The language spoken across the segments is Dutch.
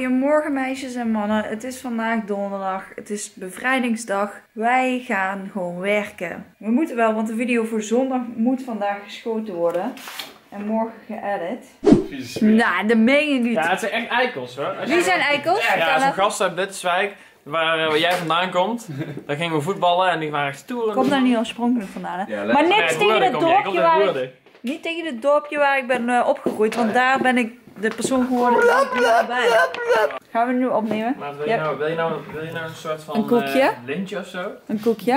Goedemorgen meisjes en mannen. Het is vandaag donderdag. Het is bevrijdingsdag. Wij gaan gewoon werken. We moeten wel, want de video voor zondag moet vandaag geschoten worden. En morgen geëdit. Nou, dat meen je niet. Ja, het zijn echt eikels hoor. Wie zijn eikels? Ja, zo'n gast uit Blitterswijk, waar jij vandaan komt. Daar gingen we voetballen en die waren echt stoer. Komt daar niet oorspronkelijk vandaan, hè? Ja, maar niks tegen het dorpje waar ik... Niet tegen het dorpje waar ik ben opgegroeid, want daar ben ik de persoon geworden die ik niet bij. Gaan we nu opnemen? Maar wil je nou een soort van een koekje? Lintje of zo? Een koekje?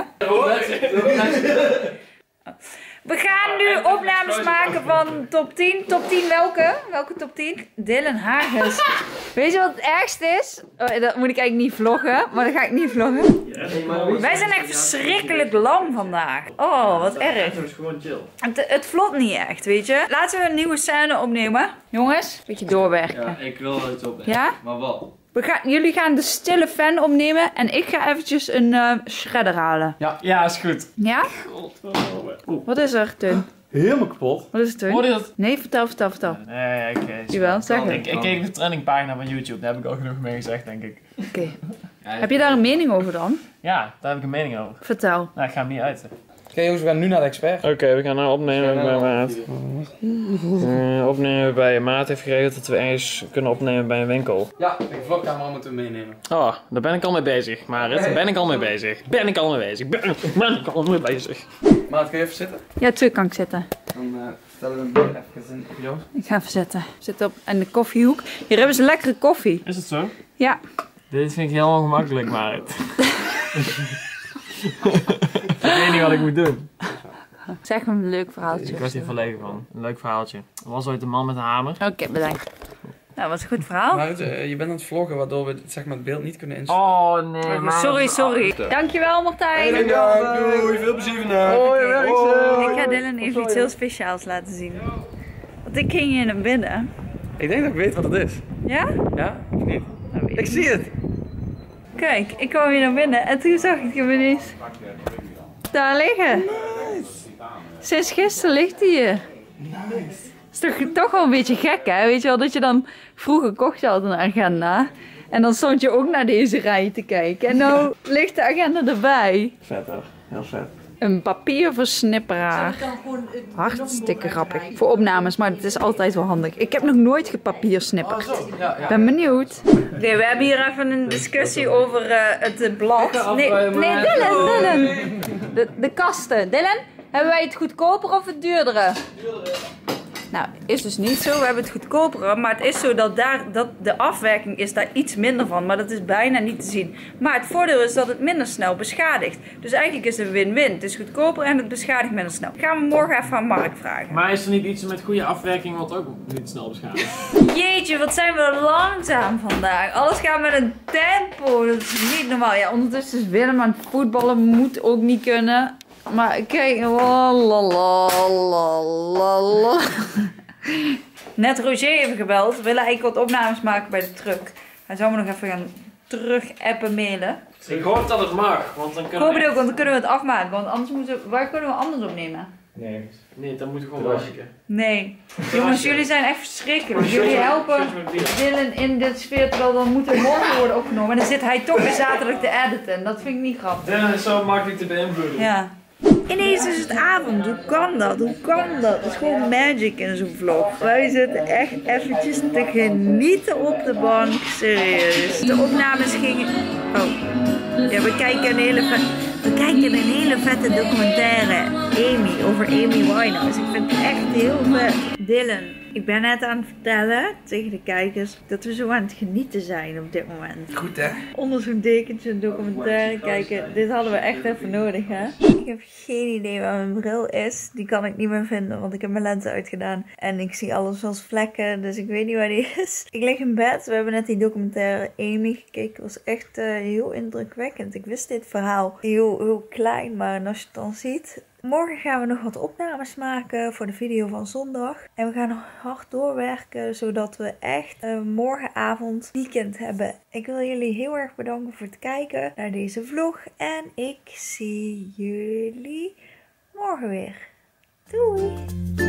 We gaan nu opnames maken van top 10. Top 10 welke? Welke top 10? Dylan Hagens. Weet je wat het ergste is? Oh, dat moet ik eigenlijk niet vloggen, maar dat ga ik niet vloggen. Wij zijn echt verschrikkelijk lang vandaag. Oh, wat erg. Dat is gewoon chill. Het vlot niet echt, weet je. Laten we een nieuwe scène opnemen. Jongens, een beetje doorwerken. Ja, ik wil wel iets opnemen. Ja? Maar wat? Jullie gaan de stille fan opnemen en ik ga eventjes een shredder halen. Ja, is goed. Ja? Wat is er, Teun? Helemaal kapot. Wat is het, Teun? Hoorde je dat? Nee, vertel. Nee, Jawel, zeg het. Ik keek de trendingpagina van YouTube, daar heb ik al genoeg mee gezegd, denk ik. Oké. Heb je daar een mening over dan? Ja, daar heb ik een mening over. Vertel. Nou, ik ga hem niet uiten. Oké jongens, we gaan nu naar de expert. Oké, we gaan nou opnemen bij Maat. Opnemen bij Maat heeft geregeld dat we ergens kunnen opnemen bij een winkel. Ja, de vlogcamera moeten we meenemen. Oh, daar ben ik al mee bezig, Marit. Daar ben ik al mee bezig. Ben ik al mee bezig. Maat, kun je even zitten? Ja, terug kan ik zitten. Dan vertellen we hem even in. Joost. Ik ga even zitten. Ik zit op in de koffiehoek. Hier hebben ze lekkere koffie. Is het zo? Ja. Dit vind ik heel ongemakkelijk, Marit. Ik weet niet wat ik moet doen. Zeg me een leuk verhaaltje. Ik was hier verlegen van. Een leuk verhaaltje. Er was ooit een man met een hamer. Oké, bedankt. Nou, wat een goed verhaal. Maat, je bent aan het vloggen waardoor we zeg maar, het beeld niet kunnen instellen. Oh nee, maar... Sorry. Dankjewel Martijn. Doei, veel plezier vandaag. Ik ga Dylan even iets heel speciaals laten zien. Want ik ging hier naar binnen. Ik denk dat ik weet wat het is. Ja? Ja? Of niet? Nou, Ik zie het. Kijk, ik kwam hier naar binnen en toen zag ik hem ineens daar liggen. Nice. Sinds gisteren ligt hij hier. Nice. Is toch wel een beetje gek, hè? Weet je wel, dat je dan... Vroeger kocht je altijd een agenda. En dan stond je ook naar deze rij te kijken. En nou ligt de agenda erbij. Vet hoor, heel vet. Een papierversnipperaar. Hartstikke grappig. Voor opnames, maar het is altijd wel handig. Ik heb nog nooit gepapiersnipperd. Ik ben benieuwd. Nee, we hebben hier even een discussie over het blad. Nee, Dylan. De kasten. Dylan, hebben wij het goedkoper of het duurdere? Nou, is dus niet zo. We hebben het goedkopere, maar het is zo dat de afwerking is daar iets minder van. Maar dat is bijna niet te zien. Maar het voordeel is dat het minder snel beschadigt. Dus eigenlijk is het een win-win. Het is goedkoper en het beschadigt minder snel. Gaan we morgen even aan Mark vragen. Maar is er niet iets met goede afwerking wat ook niet snel beschadigt? Jeetje, wat zijn we langzaam vandaag. Alles gaat met een tempo. Dat is niet normaal. Ja, ondertussen is Willem aan het voetballen. Moet ook niet kunnen. Maar kijk, net Roger even gebeld. We willen eigenlijk wat opnames maken bij de truck. Hij zou me nog even gaan terug-appen mailen. Ik hoop dat het mag, want dan Ik kunnen hoop het ook, want dan kunnen we het afmaken. Want anders waar kunnen we anders opnemen? Nee, dan moeten we gewoon werken. Nee. Jongens, jullie zijn echt verschrikkelijk. Jullie helpen Dylan in dit sfeer, terwijl dan moet er morgen worden opgenomen. En dan zit hij toch weer zaterdag te editen. Dat vind ik niet grappig. Dylan is zo makkelijk te beïnvloeden. Ja. Ineens is het avond. Hoe kan dat? Hoe kan dat? Het is gewoon magic in zo'n vlog. Wij zitten echt eventjes te genieten op de bank. Serieus. De opnames gingen... Oh. Ja, we kijken een hele vette documentaire. Amy, over Amy Winehouse. Ik vind het echt heel vet. Dylan, ik ben net aan het vertellen tegen de kijkers dat we zo aan het genieten zijn op dit moment. Goed hè? Onder zo'n dekentje een documentaire kijken. Dit hadden we echt even nodig, hè? Ik heb geen idee waar mijn bril is. Die kan ik niet meer vinden, want ik heb mijn lenzen uitgedaan. En ik zie alles als vlekken, dus ik weet niet waar die is. Ik lig in bed. We hebben net die documentaire Amy gekeken. Het was echt heel indrukwekkend. Ik wist dit verhaal heel klein, maar als je het dan ziet... Morgen gaan we nog wat opnames maken voor de video van zondag. En we gaan nog hard doorwerken, zodat we echt morgenavond weekend hebben. Ik wil jullie heel erg bedanken voor het kijken naar deze vlog. En ik zie jullie morgen weer. Doei!